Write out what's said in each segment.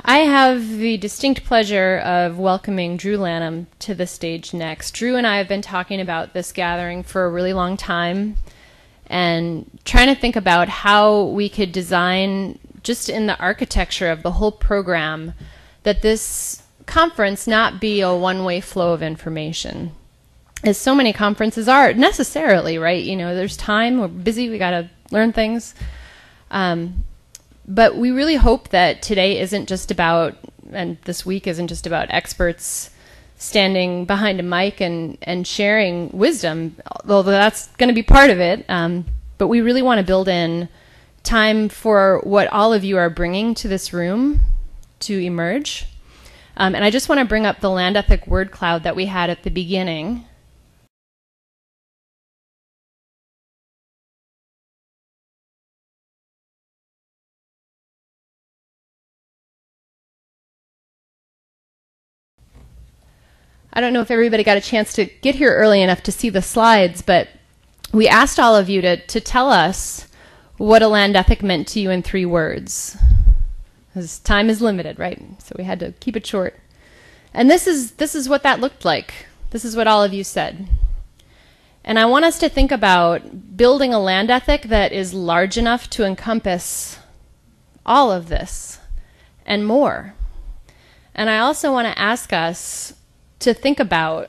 I have the distinct pleasure of welcoming Drew Lanham to the stage next. Drew and I have been talking about this gathering for a really long time and trying to think about how we could design, just in the architecture of the whole program, that this conference not be a one-way flow of information, as so many conferences are necessarily, right? You know, there's time, we're busy, we got to learn things. But we really hope that today isn't just about, and this week isn't just about experts standing behind a mic and sharing wisdom, although that's going to be part of it. But we really want to build in time for what all of you are bringing to this room to emerge. And I just want to bring up the land ethic word cloud that we had at the beginning. I don't know if everybody got a chance to get here early enough to see the slides, but we asked all of you to tell us what a land ethic meant to you in 3 words. Because time is limited, right? So we had to keep it short. And this is what that looked like. This is what all of you said. And I want us to think about building a land ethic that is large enough to encompass all of this and more. And I also want to ask us to think about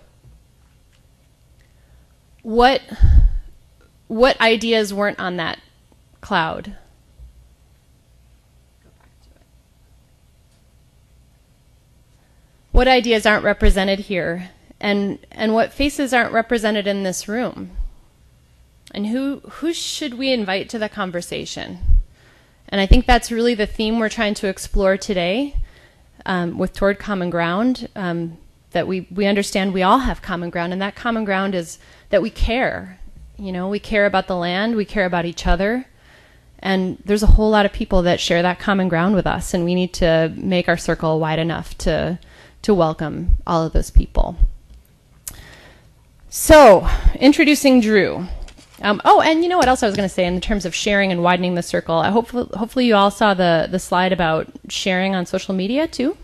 what ideas weren't on that cloud. What ideas aren't represented here, and what faces aren't represented in this room? And who should we invite to the conversation? And I think that's really the theme we're trying to explore today with Toward Common Ground. That we understand we all have common ground, and that common ground is that we care. You know, we care about the land, we care about each other, and there's a whole lot of people that share that common ground with us, and we need to make our circle wide enough to welcome all of those people. So, introducing Drew. Oh, and you know what else I was going to say in terms of sharing and widening the circle? Hopefully you all saw the slide about sharing on social media too.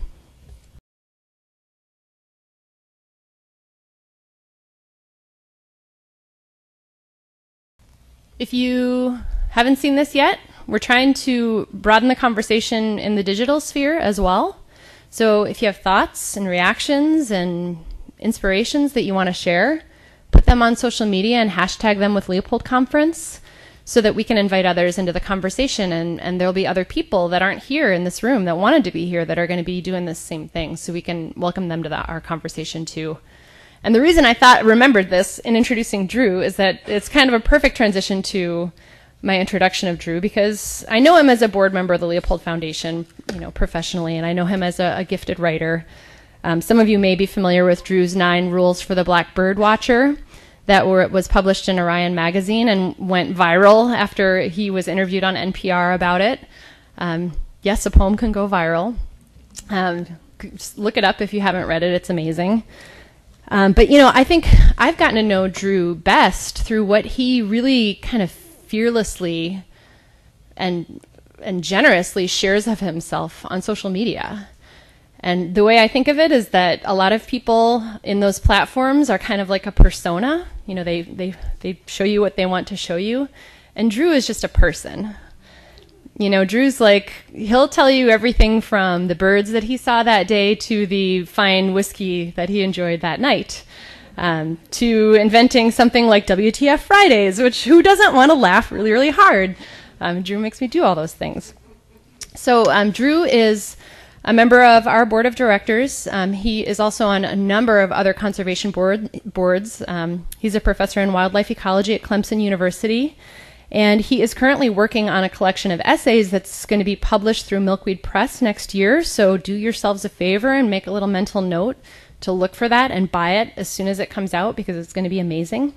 If you haven't seen this yet, we're trying to broaden the conversation in the digital sphere as well. So if you have thoughts and reactions and inspirations that you want to share, put them on social media and hashtag them with Leopold Conference so that we can invite others into the conversation, and there'll be other people that aren't here in this room that wanted to be here that are going to be doing this same thing, so we can welcome them to our conversation too. And the reason I remembered this in introducing Drew is that it's kind of a perfect transition to my introduction of Drew, because I know him as a board member of the Leopold Foundation, you know, professionally, and I know him as a gifted writer. Some of you may be familiar with Drew's 9 Rules for the Black Bird Watcher that was published in Orion magazine and went viral after he was interviewed on NPR about it. Yes, a poem can go viral. Just look it up if you haven't read it. It's amazing. But, you know, I think I've gotten to know Drew best through what he really kind of fearlessly and generously shares of himself on social media. And the way I think of it is that a lot of people in those platforms are kind of like a persona. You know, they show you what they want to show you. And Drew is just a person. You know, Drew's like, he'll tell you everything from the birds that he saw that day to the fine whiskey that he enjoyed that night, to inventing something like WTF Fridays, which who doesn't want to laugh really, really hard? Drew makes me do all those things. So Drew is a member of our board of directors. He is also on a number of other conservation boards. He's a professor in wildlife ecology at Clemson University. And he is currently working on a collection of essays that's going to be published through Milkweed Press next year. So do yourselves a favor and make a little mental note to look for that and buy it as soon as it comes out, because it's going to be amazing.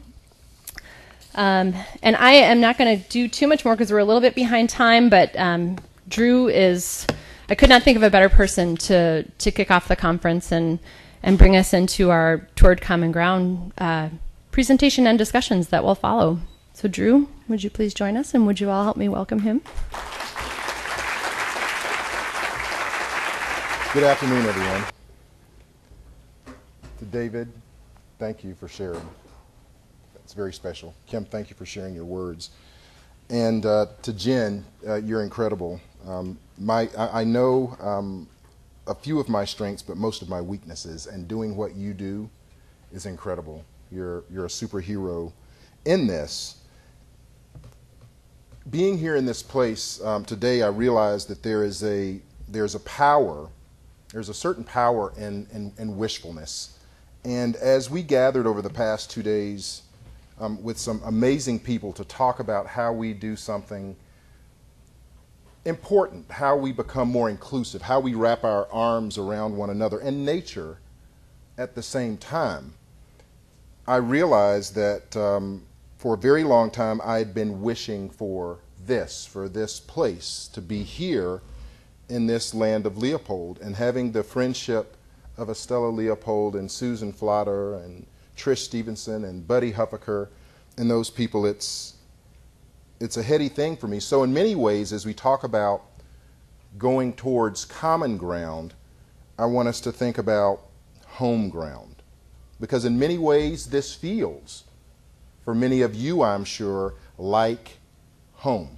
And I am not going to do too much more because we're a little bit behind time, but Drew is, I could not think of a better person to kick off the conference and bring us into our Toward Common Ground presentation and discussions that will follow. So Drew, would you please join us, and would you all help me welcome him? Good afternoon, everyone. To David, thank you for sharing. That's very special. Kim, thank you for sharing your words. And to Jen, you're incredible. I know a few of my strengths, but most of my weaknesses, and doing what you do is incredible. You're a superhero in this. Being here in this place today, I realized that there's a power, there's a certain power in wishfulness. And as we gathered over the past 2 days with some amazing people to talk about how we do something important, how we become more inclusive, how we wrap our arms around one another and nature at the same time, I realized that for a very long time I had been wishing for this place, to be here in this land of Leopold, and having the friendship of Estella Leopold and Susan Flotter and Trish Stevenson and Buddy Huffaker and those people, it's a heady thing for me. So in many ways, as we talk about going towards common ground, I want us to think about home ground. Because in many ways, this feels, for many of you, I'm sure, like home.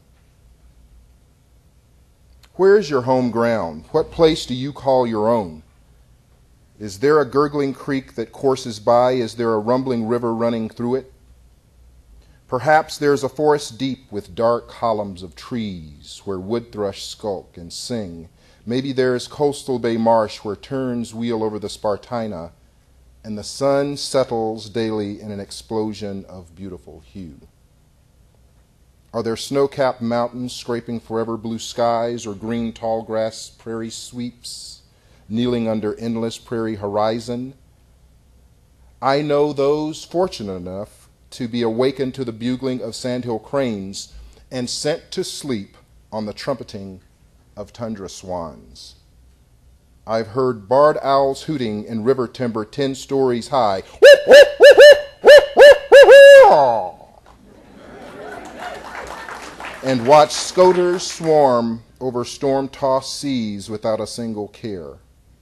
Where is your home ground? What place do you call your own? Is there a gurgling creek that courses by? Is there a rumbling river running through it? Perhaps there's a forest deep with dark columns of trees where wood thrush skulk and sing. Maybe there's coastal bay marsh where terns wheel over the Spartina and the sun settles daily in an explosion of beautiful hue. Are there snow-capped mountains scraping forever blue skies, or green tall grass prairie sweeps kneeling under endless prairie horizon? I know those fortunate enough to be awakened to the bugling of sandhill cranes and sent to sleep on the trumpeting of tundra swans. I've heard barred owls hooting in river timber 10 stories high. And watched scoters swarm over storm-tossed seas without a single care.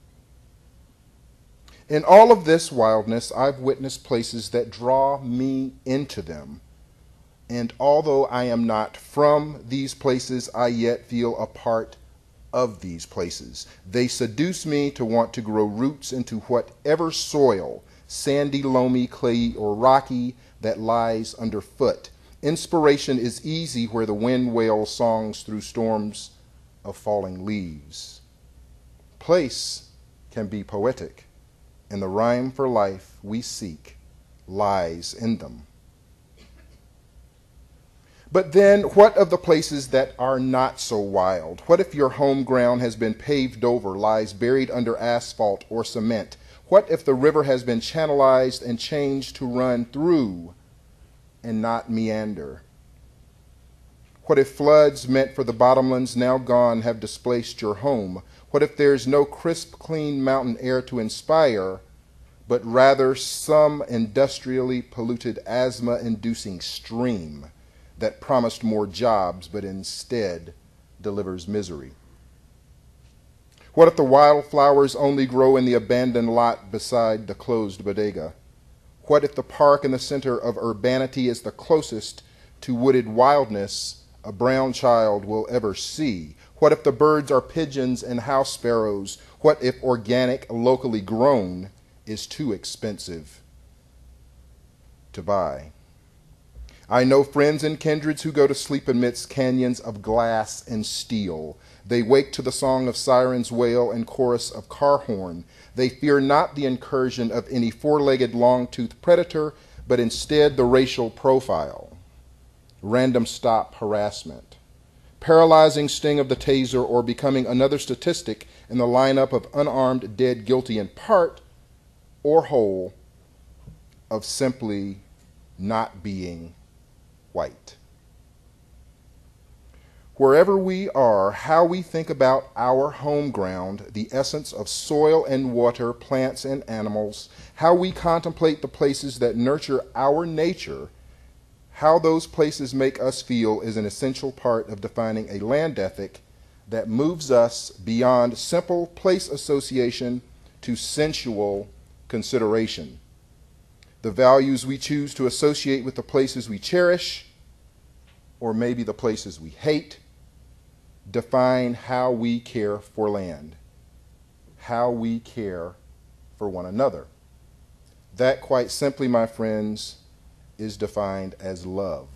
In all of this wildness, I've witnessed places that draw me into them. And although I am not from these places, I yet feel a part of these places. They seduce me to want to grow roots into whatever soil, sandy, loamy, clayey, or rocky, that lies underfoot. Inspiration is easy where the wind wails songs through storms of falling leaves. Place can be poetic, and the rhyme for life we seek lies in them. But then, what of the places that are not so wild? What if your home ground has been paved over, lies buried under asphalt or cement? What if the river has been channelized and changed to run through and not meander? What if floods meant for the bottomlands now gone have displaced your home? What if there's no crisp, clean mountain air to inspire, but rather some industrially polluted, asthma-inducing stream that promised more jobs but instead delivers misery? What if the wildflowers only grow in the abandoned lot beside the closed bodega? What if the park in the center of urbanity is the closest to wooded wildness a brown child will ever see? What if the birds are pigeons and house sparrows? What if organic, locally grown is too expensive to buy? I know friends and kindreds who go to sleep amidst canyons of glass and steel. They wake to the song of siren's wail and chorus of car horn. They fear not the incursion of any four-legged, long-toothed predator, but instead the racial profile, random stop harassment, paralyzing sting of the taser, or becoming another statistic in the lineup of unarmed dead guilty in part or whole of simply not being white. Wherever we are, how we think about our home ground, the essence of soil and water, plants and animals, how we contemplate the places that nurture our nature, how those places make us feel is an essential part of defining a land ethic that moves us beyond simple place association to sensual consideration. The values we choose to associate with the places we cherish, or maybe the places we hate, define how we care for land, how we care for one another. That, quite simply, my friends, is defined as love.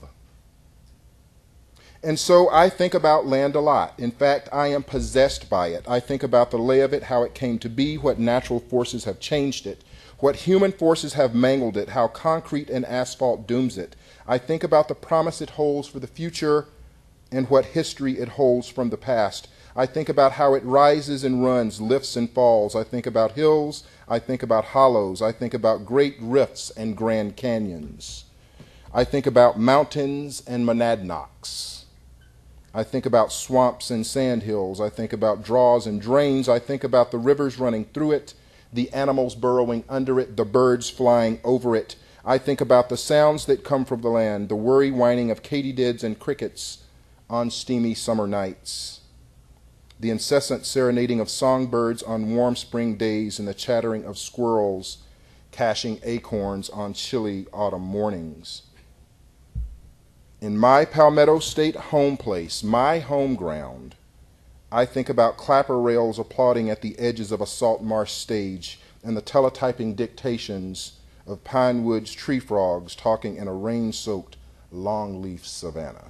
And so I think about land a lot. In fact, I am possessed by it. I think about the lay of it, how it came to be, what natural forces have changed it, what human forces have mangled it, how concrete and asphalt dooms it. I think about the promise it holds for the future and what history it holds from the past. I think about how it rises and runs, lifts and falls. I think about hills. I think about hollows. I think about great rifts and grand canyons. I think about mountains and monadnocks. I think about swamps and sandhills. I think about draws and drains. I think about the rivers running through it, the animals burrowing under it, the birds flying over it. I think about the sounds that come from the land, the worry whining of katydids and crickets on steamy summer nights, the incessant serenading of songbirds on warm spring days, and the chattering of squirrels caching acorns on chilly autumn mornings. In my Palmetto State home place, my home ground, I think about clapper rails applauding at the edges of a salt marsh stage and the teletyping dictations of pine woods tree frogs talking in a rain-soaked longleaf savanna.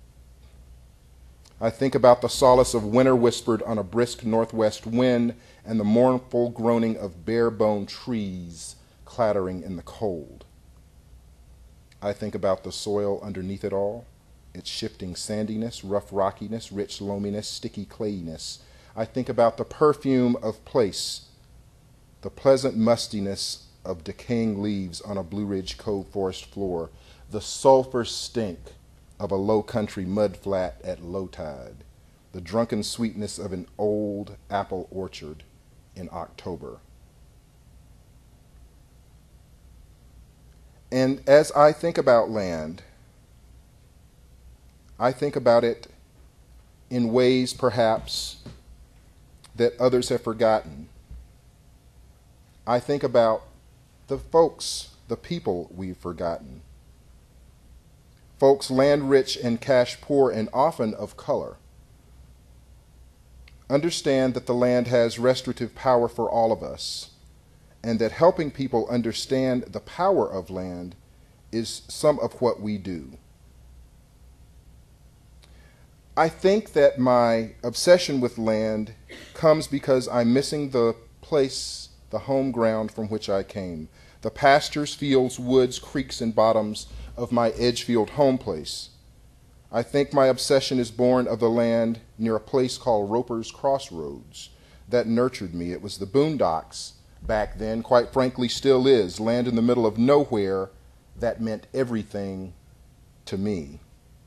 I think about the solace of winter whispered on a brisk northwest wind and the mournful groaning of bare-boned trees clattering in the cold. I think about the soil underneath it all, its shifting sandiness, rough rockiness, rich loaminess, sticky clayiness. I think about the perfume of place, the pleasant mustiness of decaying leaves on a Blue Ridge Cove forest floor, the sulfur stink of a low country mud flat at low tide, the drunken sweetness of an old apple orchard in October. And as I think about land, I think about it in ways perhaps that others have forgotten. I think about the folks, the people we've forgotten. Folks land rich and cash poor and often of color. Understand that the land has restorative power for all of us, and that helping people understand the power of land is some of what we do. I think that my obsession with land comes because I'm missing the place, the home ground from which I came, the pastures, fields, woods, creeks, and bottoms of my Edgefield home place. I think my obsession is born of the land near a place called Roper's Crossroads that nurtured me. It was the boondocks back then, quite frankly still is, land in the middle of nowhere that meant everything to me.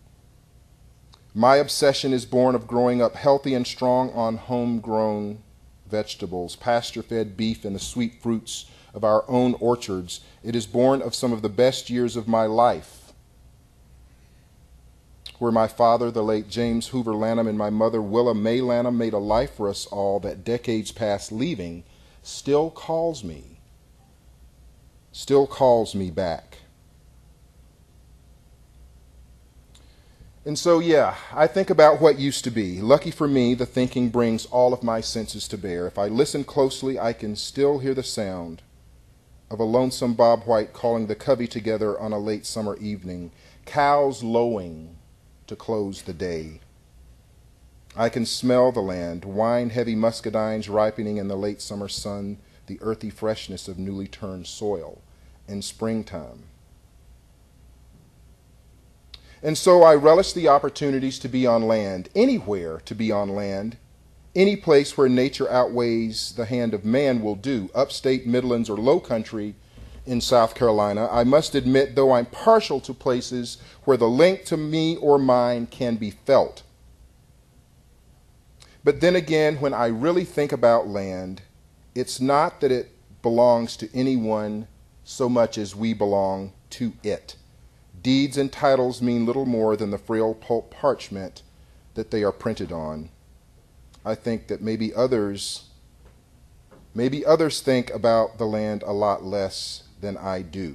My obsession is born of growing up healthy and strong on homegrown vegetables, pasture-fed beef, and the sweet fruits of our own orchards. It is born of some of the best years of my life, where my father, the late James Hoover Lanham, and my mother, Willa Mae Lanham, made a life for us all that decades past leaving still calls me back. And so, yeah, I think about what used to be. Lucky for me, the thinking brings all of my senses to bear. If I listen closely, I can still hear the sound of a lonesome bobwhite calling the covey together on a late summer evening, cows lowing to close the day. I can smell the land, wine-heavy muscadines ripening in the late summer sun, the earthy freshness of newly turned soil in springtime. And so I relish the opportunities to be on land, anywhere to be on land, any place where nature outweighs the hand of man will do, upstate, Midlands, or low country in South Carolina. I must admit, though, I'm partial to places where the link to me or mine can be felt. But then again, when I really think about land, it's not that it belongs to anyone so much as we belong to it. Deeds and titles mean little more than the frail pulp parchment that they are printed on. I think that maybe others think about the land a lot less than I do.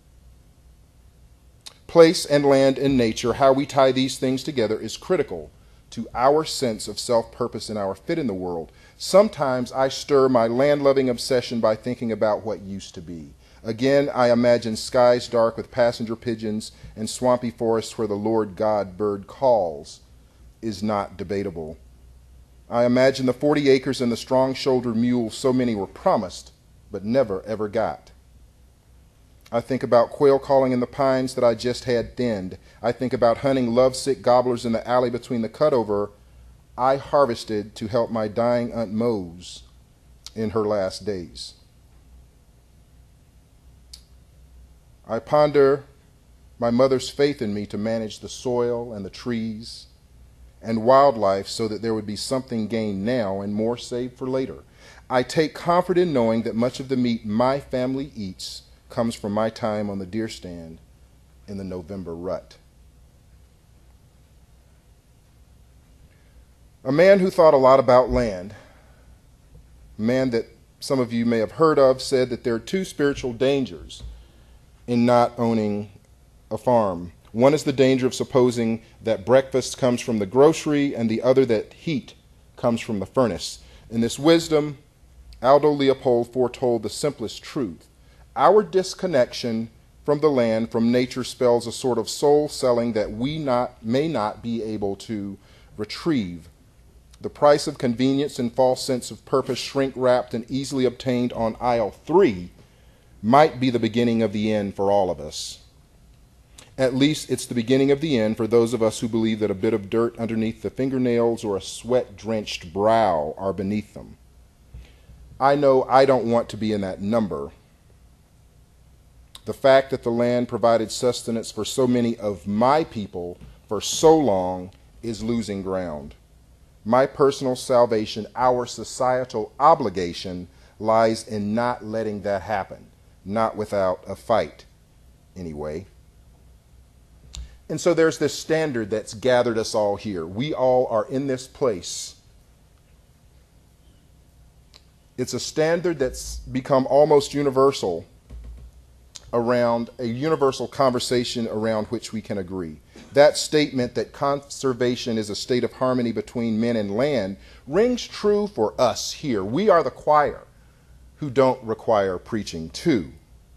Place and land and nature, how we tie these things together, is critical to our sense of self-purpose and our fit in the world. Sometimes I stir my land-loving obsession by thinking about what used to be. Again, I imagine skies dark with passenger pigeons and swampy forests where the Lord God bird calls is not debatable. I imagine the 40 acres and the strong-shouldered mule so many were promised, but never ever got. I think about quail calling in the pines that I just had thinned. I think about hunting lovesick gobblers in the alley between the cutover I harvested to help my dying Aunt Mose in her last days. I ponder my mother's faith in me to manage the soil and the trees and wildlife so that there would be something gained now and more saved for later. I take comfort in knowing that much of the meat my family eats comes from my time on the deer stand in the November rut. A man who thought a lot about land, a man that some of you may have heard of, said that there are two spiritual dangers in not owning a farm. One is the danger of supposing that breakfast comes from the grocery and the other that heat comes from the furnace. In this wisdom, Aldo Leopold foretold the simplest truth. Our disconnection from the land, from nature, spells a sort of soul selling that we may not be able to retrieve. The price of convenience and false sense of purpose, shrink-wrapped and easily obtained on aisle 3, might be the beginning of the end for all of us. At least it's the beginning of the end for those of us who believe that a bit of dirt underneath the fingernails or a sweat-drenched brow are beneath them. I know I don't want to be in that number. The fact that the land provided sustenance for so many of my people for so long is losing ground. My personal salvation, our societal obligation, lies in not letting that happen, not without a fight, anyway. And so there's this standard that's gathered us all here. We all are in this place. It's a standard that's become almost universal, around a universal conversation around which we can agree. That statement that conservation is a state of harmony between men and land rings true for us here. We are the choir who don't require preaching to.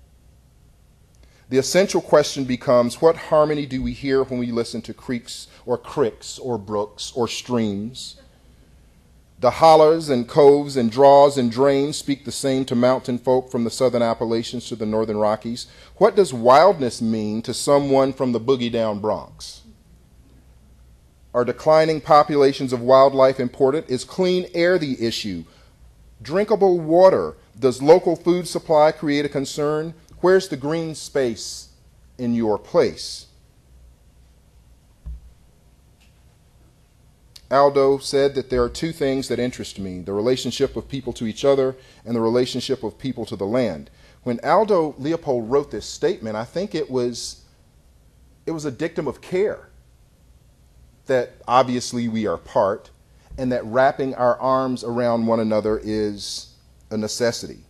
The essential question becomes, what harmony do we hear when we listen to creeks or cricks or brooks or streams? The hollers and coves and draws and drains speak the same to mountain folk from the southern Appalachians to the northern Rockies. What does wildness mean to someone from the boogie-down Bronx? Are declining populations of wildlife important? Is clean air the issue? Drinkable water? Does local food supply create a concern? Where's the green space in your place? Aldo said that there are two things that interest me, the relationship of people to each other and the relationship of people to the land. When Aldo Leopold wrote this statement, I think it was a dictum of care that obviously we are part and that wrapping our arms around one another is a necessity.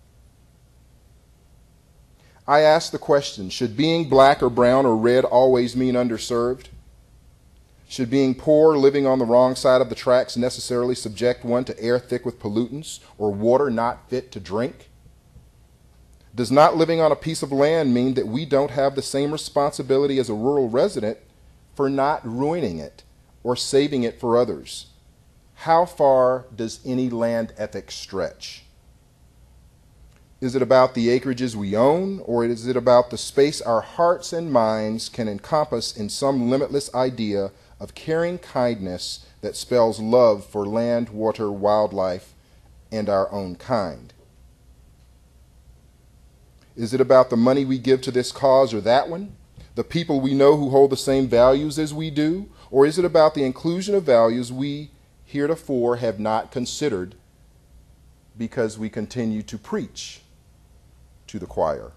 I ask the question, should being black or brown or red always mean underserved? Should being poor, living on the wrong side of the tracks, necessarily subject one to air thick with pollutants or water not fit to drink? Does not living on a piece of land mean that we don't have the same responsibility as a rural resident for not ruining it or saving it for others? How far does any land ethic stretch? Is it about the acreages we own, or is it about the space our hearts and minds can encompass in some limitless idea of caring kindness that spells love for land, water, wildlife, and our own kind? Is it about the money we give to this cause or that one? The people we know who hold the same values as we do? Or is it about the inclusion of values we heretofore have not considered because we continue to preach to the choir?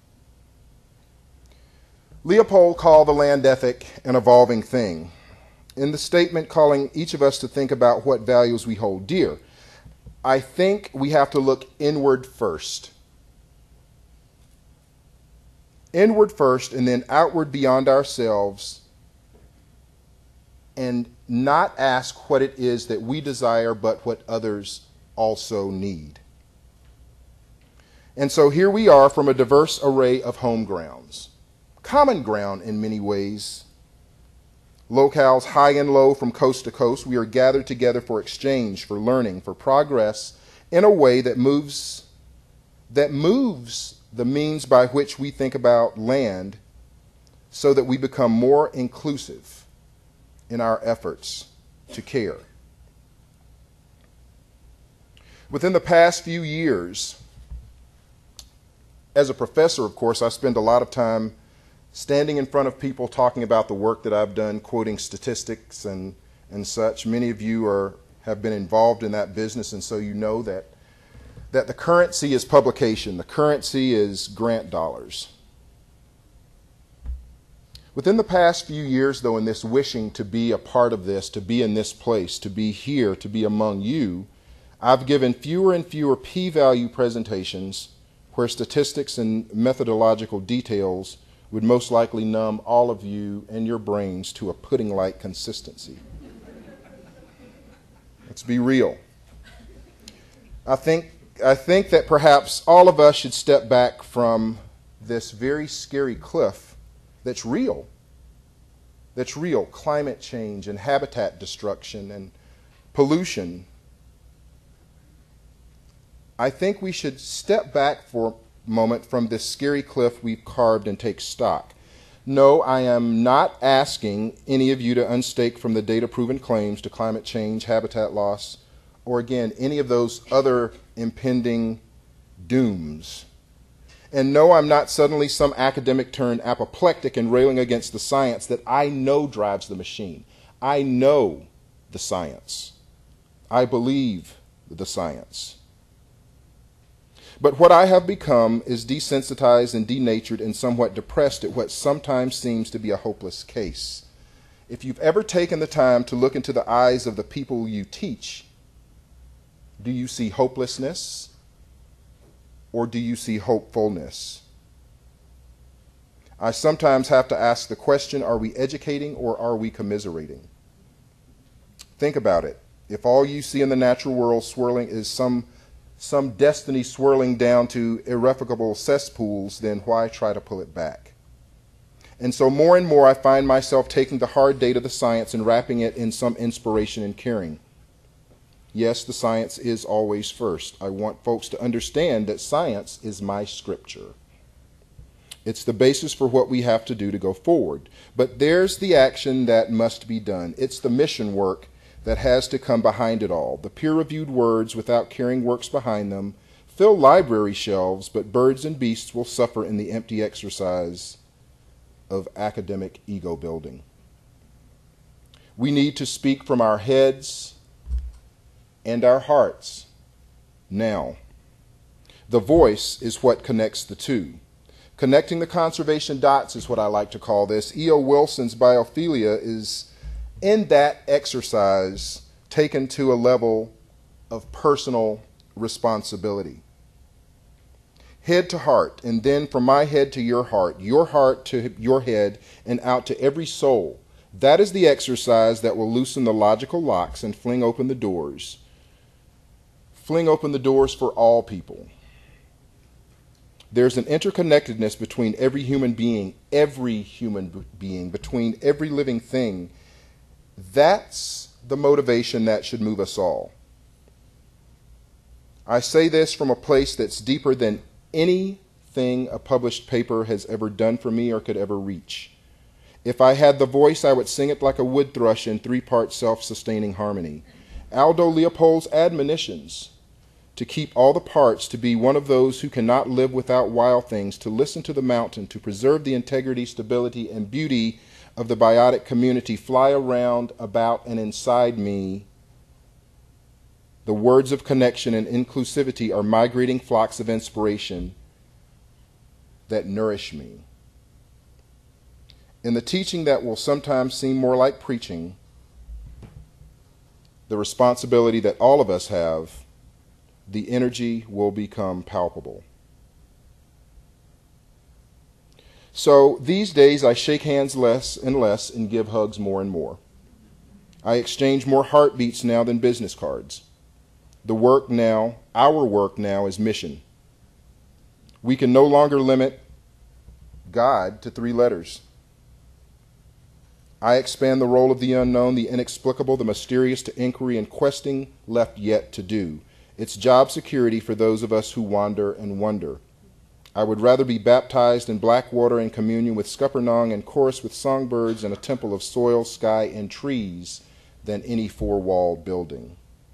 Leopold called the land ethic an evolving thing. in the statement calling each of us to think about what values we hold dear, I think we have to look inward first. Inward first, and then outward beyond ourselves, and not ask what it is that we desire, but what others also need. And so here we are from a diverse array of home grounds. Common ground in many ways. Locales high and low from coast to coast, we are gathered together for exchange, for learning, for progress in a way that moves the means by which we think about land so that we become more inclusive in our efforts to care. Within the past few years, as a professor, of course, I spend a lot of time standing in front of people talking about the work that I've done, quoting statistics and such. Many of you have been involved in that business, and so you know that the currency is publication. The currency is grant dollars. Within the past few years, though, in this wishing to be a part of this, to be in this place, to be here, to be among you, I've given fewer and fewer p-value presentations where statistics and methodological details would most likely numb all of you and your brains to a pudding-like consistency. Let's be real. I think that perhaps all of us should step back from this very scary cliff that's real. That's real. Climate change and habitat destruction and pollution. I think we should step back for a moment from this scary cliff we've carved and take stock. No, I am not asking any of you to unstake from the data-proven claims to climate change, habitat loss, or again, any of those other impending dooms. And no, I'm not suddenly some academic turned apoplectic and railing against the science that I know drives the machine. I know the science. I believe the science. But what I have become is desensitized and denatured and somewhat depressed at what sometimes seems to be a hopeless case. If you've ever taken the time to look into the eyes of the people you teach, do you see hopelessness or do you see hopefulness? I sometimes have to ask the question, are we educating or are we commiserating? Think about it. If all you see in the natural world swirling is some destiny swirling down to irrevocable cesspools, then why try to pull it back? And so more and more I find myself taking the hard data of the science and wrapping it in some inspiration and caring. Yes, the science is always first. I want folks to understand that science is my scripture. It's the basis for what we have to do to go forward. But there's the action that must be done. It's the mission work that has to come behind it all. The peer-reviewed words without carrying works behind them fill library shelves, but birds and beasts will suffer in the empty exercise of academic ego building. We need to speak from our heads and our hearts now. The voice is what connects the two. Connecting the conservation dots is what I like to call this. E.O. Wilson's biophilia is in that exercise taken to a level of personal responsibility. Head to heart, and then from my head to your heart to your head, and out to every soul. That is the exercise that will loosen the logical locks and fling open the doors. Fling open the doors for all people. There's an interconnectedness between every human being, between every living thing. That's the motivation that should move us all. I say this from a place that's deeper than anything a published paper has ever done for me or could ever reach. If I had the voice, I would sing it like a wood thrush in three-part self-sustaining harmony. Aldo Leopold's admonitions to keep all the parts, to be one of those who cannot live without wild things, to listen to the mountain, to preserve the integrity, stability, and beauty of the biotic community fly around, about, and inside me. The words of connection and inclusivity are migrating flocks of inspiration that nourish me. In the teaching that will sometimes seem more like preaching, the responsibility that all of us have, the energy will become palpable. So these days I shake hands less and less and give hugs more and more. I exchange more heartbeats now than business cards. The work now, our work now, is mission. We can no longer limit God to 3 letters. I expand the role of the unknown, the inexplicable, the mysterious to inquiry and questing left yet to do. It's job security for those of us who wander and wonder. I would rather be baptized in black water in communion with Scuppernong and chorus with songbirds in a temple of soil, sky, and trees than any 4-walled building.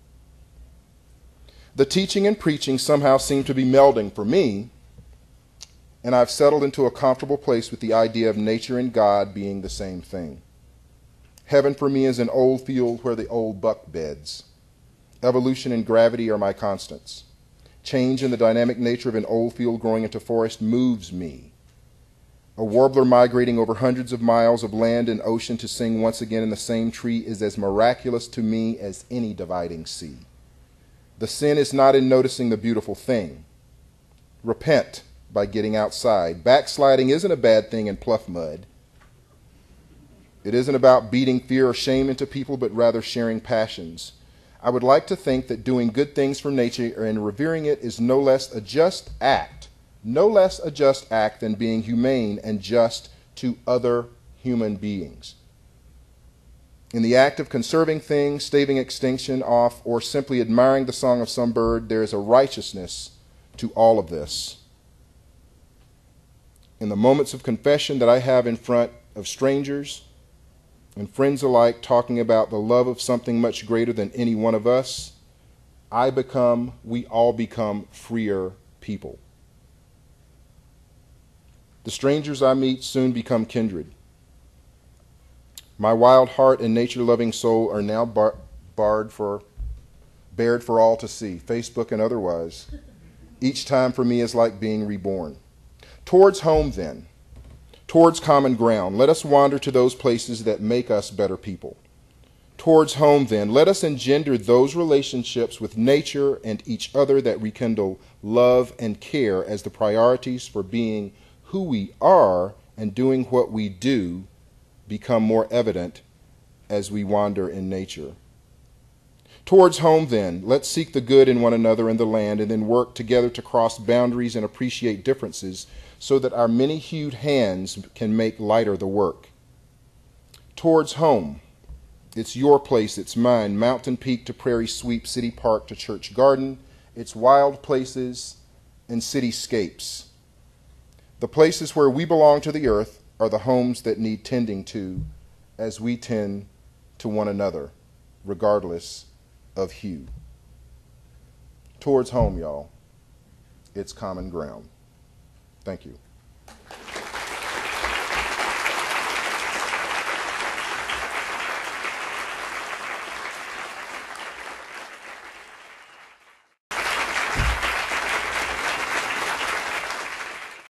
The teaching and preaching somehow seem to be melding for me, and I've settled into a comfortable place with the idea of nature and God being the same thing. Heaven for me is an old field where the old buck beds. Evolution and gravity are my constants. Change in the dynamic nature of an old field growing into forest moves me. A warbler migrating over hundreds of miles of land and ocean to sing once again in the same tree is as miraculous to me as any dividing sea. The sin is not in noticing the beautiful thing. Repent by getting outside. Backsliding isn't a bad thing in pluff mud. It isn't about beating fear or shame into people, but rather sharing passions. I would like to think that doing good things for nature and revering it is no less a just act than being humane and just to other human beings. In the act of conserving things, staving extinction off, or simply admiring the song of some bird, there is a righteousness to all of this. In the moments of confession that I have in front of strangers and friends alike talking about the love of something much greater than any one of us, we all become freer people. The strangers I meet soon become kindred. My wild heart and nature-loving soul are now bared for all to see, Facebook and otherwise. Each time for me is like being reborn. Towards home, then. Towards common ground, let us wander to those places that make us better people. Towards home, then, let us engender those relationships with nature and each other that rekindle love and care as the priorities for being who we are and doing what we do become more evident as we wander in nature. Towards home, then, let's seek the good in one another and the land, and then work together to cross boundaries and appreciate differences so that our many-hued hands can make lighter the work. Towards home, it's your place, it's mine, mountain peak to prairie sweep, city park to church garden, it's wild places and cityscapes. The places where we belong to the earth are the homes that need tending to as we tend to one another, regardless of hue. Towards home, y'all. It's common ground. Thank you.